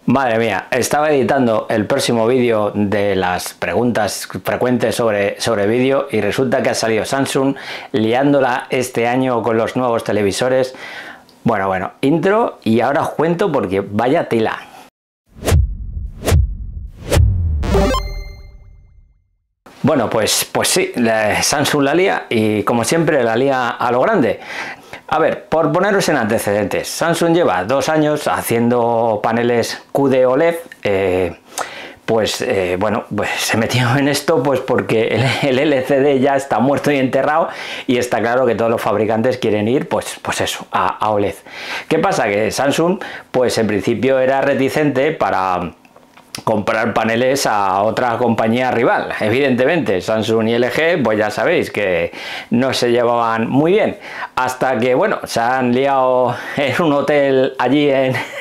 Madre mía, estaba editando el próximo vídeo de las preguntas frecuentes sobre vídeo y resulta que ha salido Samsung liándola este año con los nuevos televisores. Bueno, intro y ahora os cuento porque vaya tela. Bueno, pues sí, Samsung la lía y como siempre la lía a lo grande. A ver, por poneros en antecedentes, Samsung lleva 2 años haciendo paneles QD OLED. Bueno, pues se metió en esto pues porque el LCD ya está muerto y enterrado y está claro que todos los fabricantes quieren ir pues eso, a OLED. ¿Qué pasa? Que Samsung pues en principio era reticente para comprar paneles a otra compañía rival. Evidentemente Samsung y LG pues ya sabéis que no se llevaban muy bien, hasta que bueno, se han liado en un hotel allí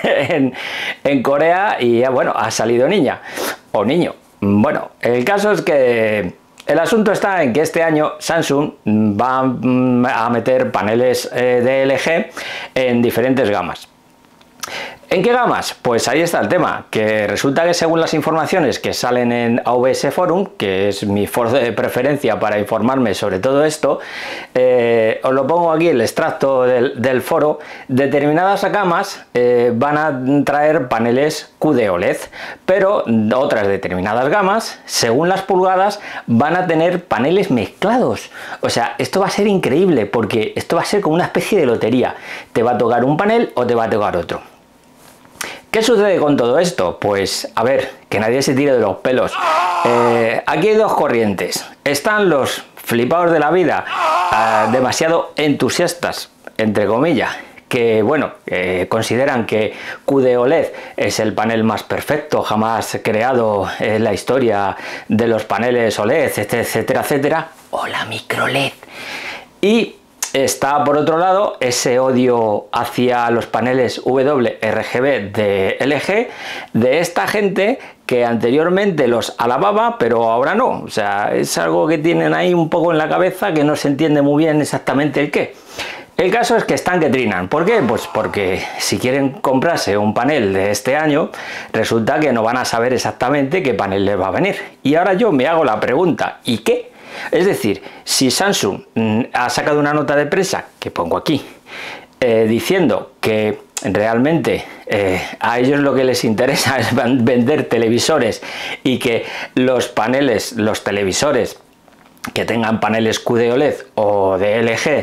en Corea y bueno, ha salido niña o niño. Bueno, el caso es que el asunto está en que este año Samsung va a meter paneles de LG en diferentes gamas. ¿En qué gamas? Pues ahí está el tema, que resulta que según las informaciones que salen en AVS Forum, que es mi foro de preferencia para informarme sobre todo esto, os lo pongo aquí el extracto del foro, determinadas gamas van a traer paneles QD OLED, pero otras determinadas gamas, según las pulgadas, van a tener paneles mezclados. O sea, esto va a ser increíble, porque esto va a ser como una especie de lotería. Te va a tocar un panel o te va a tocar otro. ¿Qué sucede con todo esto? Pues a ver, que nadie se tire de los pelos. Aquí hay dos corrientes. Están los flipados de la vida, demasiado entusiastas, entre comillas, que bueno, consideran que QD OLED es el panel más perfecto jamás creado en la historia de los paneles OLED, etcétera, etcétera, o la micro LED. Y está por otro lado ese odio hacia los paneles WRGB de LG de esta gente que anteriormente los alababa pero ahora no. O sea, es algo que tienen ahí un poco en la cabeza que no se entiende muy bien exactamente el qué. El caso es que están que trinan. ¿Por qué? Pues porque si quieren comprarse un panel de este año, resulta que no van a saber exactamente qué panel les va a venir. Y ahora yo me hago la pregunta, ¿y qué? Es decir, si Samsung ha sacado una nota de prensa, que pongo aquí, diciendo que realmente a ellos lo que les interesa es vender televisores y que los televisores que tengan paneles QD OLED o de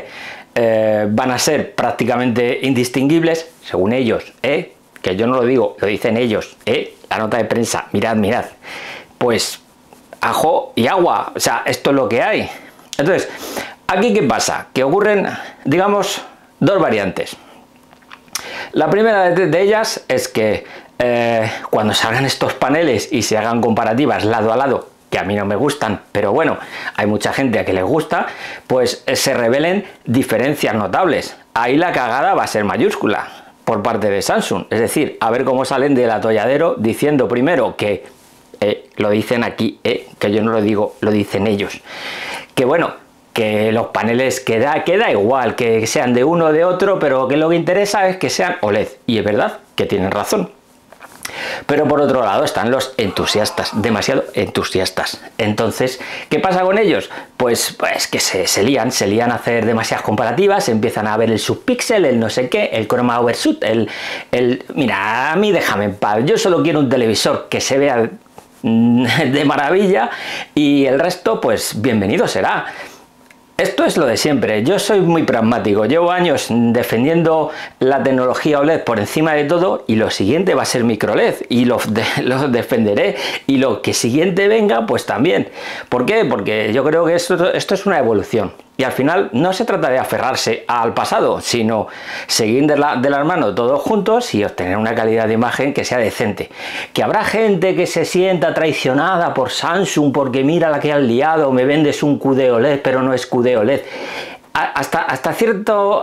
LG van a ser prácticamente indistinguibles, según ellos, que yo no lo digo, lo dicen ellos, la nota de prensa, mirad, pues ajo y agua, o sea, esto es lo que hay. Entonces, ¿aquí qué pasa? Que ocurren, digamos, dos variantes. La primera de ellas es que cuando salgan estos paneles y se hagan comparativas lado a lado, que a mí no me gustan, pero bueno, hay mucha gente a que les gusta, pues se revelen diferencias notables. Ahí la cagada va a ser mayúscula por parte de Samsung. Es decir, a ver cómo salen del atolladero diciendo primero que lo dicen aquí, que yo no lo digo, lo dicen ellos, que bueno, que los paneles queda igual que sean de uno o de otro, pero que lo que interesa es que sean OLED, y es verdad que tienen razón. Pero por otro lado están los entusiastas, demasiado entusiastas. Entonces, ¿qué pasa con ellos? Pues que se lían a hacer demasiadas comparativas, empiezan a ver el subpíxel, el no sé qué, el chroma overshoot, mira, a mí déjame en paz, yo solo quiero un televisor que se vea de maravilla y el resto pues bienvenido será. Esto es lo de siempre. Yo soy muy pragmático, llevo años defendiendo la tecnología OLED por encima de todo y lo siguiente va a ser micro LED y lo defenderé, y lo que siguiente venga pues también. ¿Por qué? Porque yo creo que esto es una evolución y al final no se trata de aferrarse al pasado, sino seguir de las manos todos juntos y obtener una calidad de imagen que sea decente. Que habrá gente que se sienta traicionada por Samsung porque mira la que han liado, me vendes un QD OLED pero no es QD OLED. Hasta cierto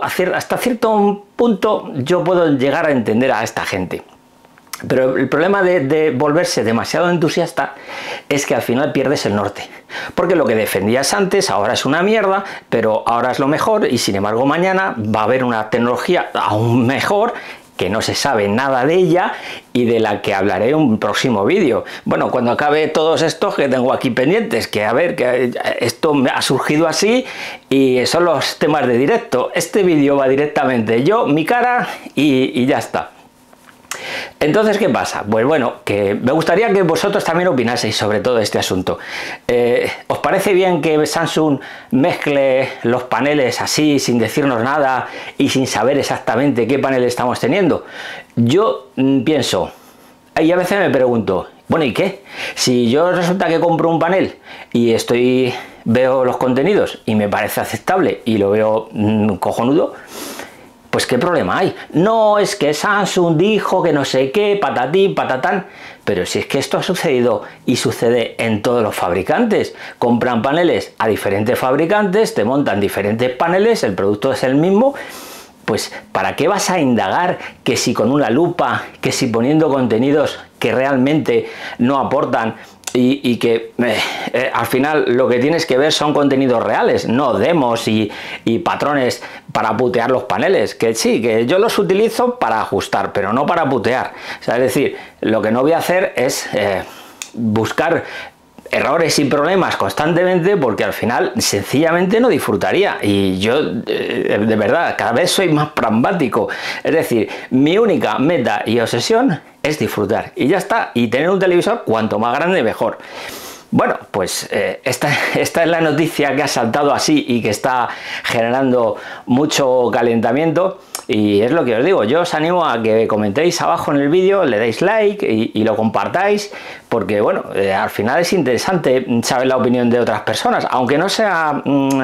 punto yo puedo llegar a entender a esta gente. Pero el problema de volverse demasiado entusiasta es que al final pierdes el norte. Porque lo que defendías antes ahora es una mierda, pero ahora es lo mejor y sin embargo mañana va a haber una tecnología aún mejor que no se sabe nada de ella y de la que hablaré en un próximo vídeo. Bueno, cuando acabe todos estos que tengo aquí pendientes, que a ver, que esto me ha surgido así y son los temas de directo. Este vídeo va directamente yo, mi cara y ya está. Entonces, ¿qué pasa? Pues bueno, que me gustaría que vosotros también opinaseis sobre todo este asunto. ¿Os parece bien que Samsung mezcle los paneles así, sin decirnos nada y sin saber exactamente qué panel estamos teniendo? Yo pienso, y a veces me pregunto, bueno, ¿y qué? Si yo resulta que compro un panel y veo los contenidos y me parece aceptable y lo veo cojonudo, pues ¿qué problema hay? No, es que Samsung dijo que no sé qué, patatín, patatán. Pero si es que esto ha sucedido y sucede en todos los fabricantes. Compran paneles a diferentes fabricantes, te montan diferentes paneles, el producto es el mismo. Pues ¿para qué vas a indagar que si con una lupa, que si poniendo contenidos que realmente no aportan y que al final lo que tienes que ver son contenidos reales, no demos y patrones para putear los paneles? Que sí, que yo los utilizo para ajustar, pero no para putear. O sea, es decir, lo que no voy a hacer es buscar errores y problemas constantemente, porque al final sencillamente no disfrutaría. Y yo de verdad cada vez soy más pragmático, es decir, mi única meta y obsesión es disfrutar y ya está, y tener un televisor cuanto más grande mejor. Bueno, pues esta es la noticia que ha saltado así y que está generando mucho calentamiento. Y es lo que os digo, yo os animo a que comentéis abajo en el vídeo, le deis like y lo compartáis, porque bueno, al final es interesante saber la opinión de otras personas, aunque no sea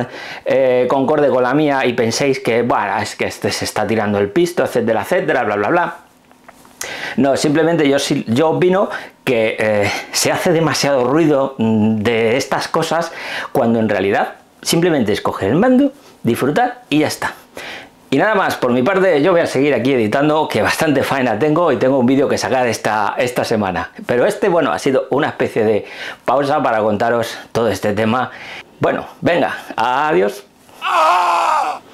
concorde con la mía y penséis que, bueno, es que este se está tirando el pisto, etcétera, etcétera, bla, bla, bla. No, simplemente yo opino que se hace demasiado ruido de estas cosas, cuando en realidad simplemente es coger el mando, disfrutar y ya está. Y nada más, por mi parte yo voy a seguir aquí editando, que bastante faena tengo, y tengo un vídeo que sacar esta semana. Pero bueno, ha sido una especie de pausa para contaros todo este tema. Bueno, venga, adiós.